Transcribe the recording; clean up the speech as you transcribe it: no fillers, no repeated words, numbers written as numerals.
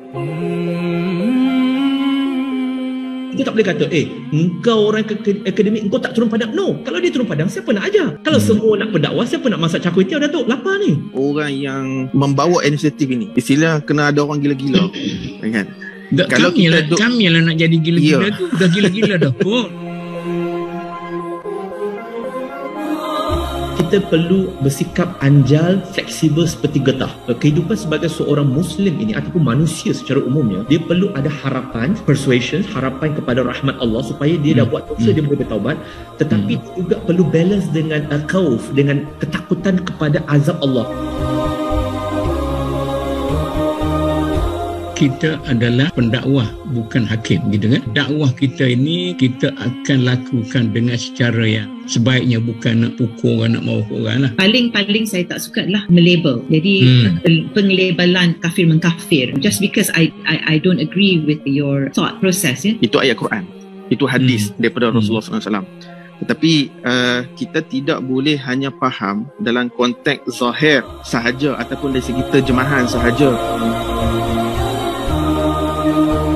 Kita tak boleh kata, engkau orang akademik, engkau tak turun padang. No, kalau dia turun padang, siapa nak ajar? Kalau semua nak berdakwah, siapa nak masak char kway teow, Datuk? Lapar ni. Orang yang membawa inisiatif ini, istilah kena ada orang gila-gila. Kan? Kalau kami lah nak jadi gila-gila tu. Dah gila-gila dah pun. Kita perlu bersikap anjal, fleksibel seperti getah. Kehidupan sebagai seorang Muslim ini ataupun manusia secara umumnya, dia perlu ada harapan, persuasion, harapan kepada rahmat Allah supaya dia dah buat dosa, dia boleh bertaubat. Tetapi juga perlu balance dengan khauf, dengan ketakutan kepada azab Allah. Kita adalah pendakwah, bukan hakim, gitu kan? Dakwah kita ini kita akan lakukan dengan secara yang sebaiknya, bukan nak pukul orang, nak mahu orang lah. Paling saya tak suka lah melabel. Jadi penglabelan kafir mengkafir. Just because I don't agree with your thought process. Ya? Itu ayat Quran. Itu hadis daripada Rasulullah SAW. Tetapi kita tidak boleh hanya faham dalam konteks zahir sahaja ataupun dari segi terjemahan sahaja.